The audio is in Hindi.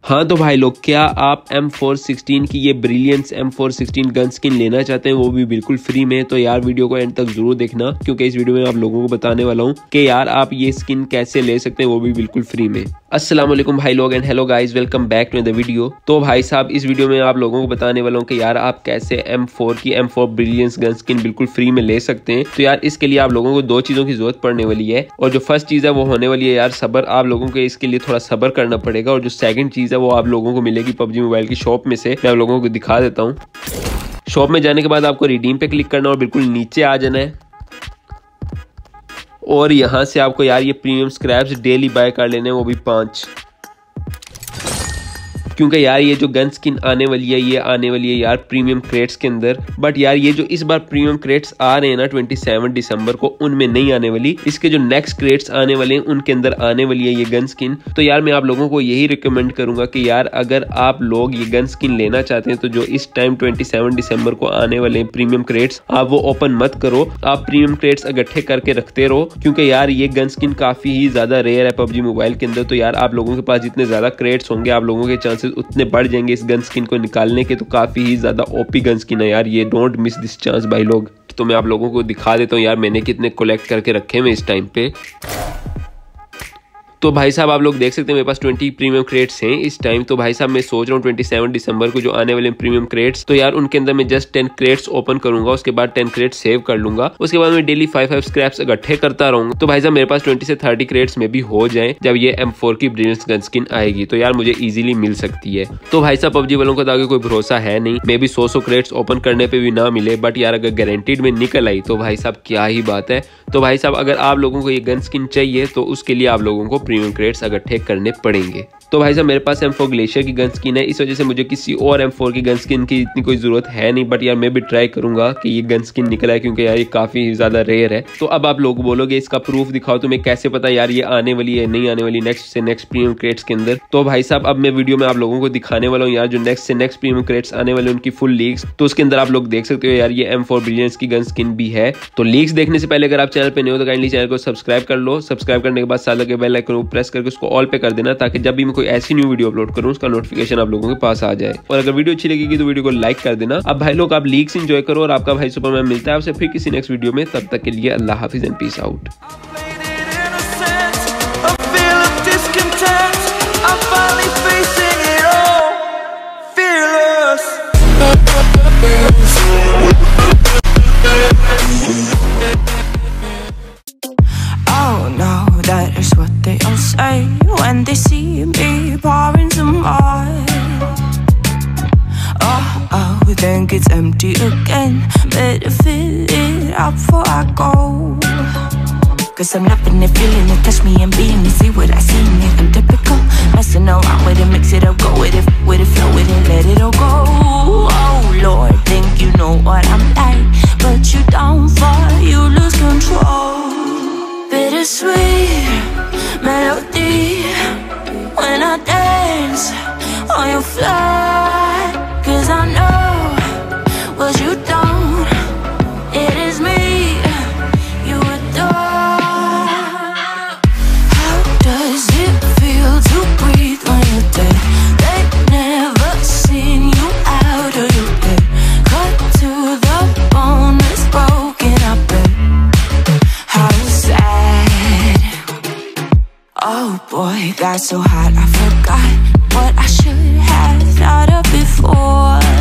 हाँ तो भाई लोग, क्या आप M416 की ये ब्रिलियंस M416 गन स्किन लेना चाहते हैं, वो भी बिल्कुल फ्री में? तो यार वीडियो को एंड तक जरूर देखना, क्योंकि इस वीडियो में आप लोगों को बताने वाला हूँ कि यार आप ये स्किन कैसे ले सकते हैं, वो भी बिल्कुल फ्री में। अस्सलाम वालेकुम भाई लोग and hello guys, welcome back to the video. तो भाई साहब, इस वीडियो में आप लोगों को बताने वाला हूँ कि यार आप कैसे M4 की M4 ब्रिलियंस गन स्किन बिल्कुल फ्री में ले सकते हैं। तो यार इसके लिए आप लोगों को दो चीज़ों की जरूरत पड़ने वाली है, और जो फर्स्ट चीज़ है वो होने वाली है यार सब्र। आप लोगों को इसके लिए थोड़ा सब्र करना पड़ेगा, और जो सेकंड चीज़ है वो आप लोगों को मिलेगी PUBG मोबाइल की शॉप में से। मैं आप लोगों को दिखा देता हूँ। शॉप में जाने के बाद आपको रिडीम पे क्लिक करना और बिल्कुल नीचे आ जाना है, और यहाँ से आपको यार ये प्रीमियम स्क्रैप्स डेली बाय कर लेने हैं, वो भी 5। क्योंकि यार ये जो गन स्किन आने वाली है ये आने वाली है यार प्रीमियम क्रेट्स के अंदर। बट यार ये जो इस बार प्रीमियम क्रेट्स आ रहे हैं ना 27 दिसंबर को, उनमें नहीं आने वाली। इसके जो नेक्स्ट क्रेट्स आने वाले हैं उनके अंदर आने वाली है ये गन स्किन। तो यार मैं आप लोगों को यही रिकमेंड करूंगा कि यार अगर आप लोग ये गन स्किन लेना चाहते हैं तो जो इस टाइम 27 दिसंबर को आने वाले प्रीमियम क्रेट्स, आप वो ओपन मत करो। आप प्रीमियम क्रेट्स इकट्ठे करके रखते रहो, क्योंकि यार ये गन स्किन काफी ही ज्यादा रेयर है PUBG मोबाइल के अंदर। तो यार आप लोगों के पास जितने ज्यादा क्रेट्स होंगे, आप लोगों के चांसेस उतने बढ़ जाएंगे इस गन स्किन को निकालने के। तो काफी ही ज्यादा ओपी गन स्किन है यार ये, डोंट मिस दिस चांस भाई लोग। तो मैं आप लोगों को दिखा देता हूँ यार मैंने कितने कलेक्ट करके रखे हैं इस टाइम पे। तो भाई साहब आप लोग देख सकते हैं मेरे पास 20 प्रीमियम क्रेट्स हैं इस टाइम। तो भाई साहब मैं सोच रहा हूँ 27 दिसंबर को जो आने वाले प्रीमियम क्रेट्स, तो यार उनके अंदर मैं जस्ट 10 क्रेट्स ओपन करूंगा, उसके बाद 10 क्रेट्स सेव कर लूंगा। उसके बाद मैं डेली 5 स्क्रैप्स इकट्ठे करता रहूंगा। तो भाई साहब मेरे पास 20 से 30 क्रेट्स में भी हो जाए जब ये M4 की ब्रिलियंस गन स्किन आएगी, तो यार मुझे इजीली मिल सकती है। तो भाई साहब PUBG वालों को तो आगे कोई भरोसा है नहीं, मे भी 100 क्रेट्स ओपन करने पे भी ना मिले, बट यार अगर गारंटीड में निकल आई तो भाई साहब क्या ही बात है। तो भाई साहब अगर आप लोगों को ये गन स्किन चाहिए तो उसके लिए आप लोगों को प्रीमियम क्रेट्स इकट्ठे करने पड़ेंगे। तो भाई साहब मेरे पास M4 ग्लेशियर की गन स्किन है, इस वजह से मुझे किसी और M4 की गन स्किन की इतनी कोई जरूरत है नहीं। बट यार मैं भी ट्राई करूंगा कि ये गन स्किन निकला है, क्योंकि यार ये काफी ज्यादा रेयर है। तो अब आप लोग बोलोगे इसका प्रूफ दिखाओ, तो मैं कैसे पता यार ये आने वाली है नहीं आने वाली नेक्स्ट से नेक्स्ट प्रीमियम क्रेट्स के अंदर। तो भाई साहब अब मैं वीडियो में आप लोगों को दिखाने वाला हूँ यार जो नेक्स्ट से नेक्स्ट प्रीमियम क्रेट्स आने वाले उनकी फुल लीक्स। तो उसके अंदर आप लोग देख सकते हो यार ये M4 ब्रिलियंस की गन स्किन भी है। तो लीक्स देखने से पहले अगर आप चैनल पे नहीं हो तो काइंडली चैनल को सब्सक्राइब कर लो। सब्सक्राइब करने के बाद साथ लगे बेल आइकन को प्रेस करके उसको ऑल पे कर देना, ताकि जब भी मैं कोई ऐसी न्यू वीडियो अपलोड करूं उसका नोटिफिकेशन आप लोगों के पास आ जाए। और अगर वीडियो अच्छी लगेगी तो वीडियो को लाइक कर देना। अब भाई लोग आप लीक्स एंजॉय करो, और आपका भाई सुपरमैन मिलता है आपसे फिर किसी नेक्स्ट वीडियो में। तब तक के लिए अल्लाह हाफिज and peace out. That is what they all say when they see me pouring some oil. Oh, think it's empty again. Better fill it up before I go. Cause I'm loving it, feeling it, touch me and being it. See what I see in it, I'm typical. Messing around with it, mix it up, go with it, flow with it, let it all go. Oh Lord, think you know what I'm like, but you don't fall, you lose control. Bittersweet melody when I dance on your fly. Cause I know what you don't, it is me you adore. How does it feel to breathe when you're dead? They've never seen you out of your bed. Cut to the bone, it's broken, I bet. How sad. Oh boy, got so hot I forgot what I should have thought of before.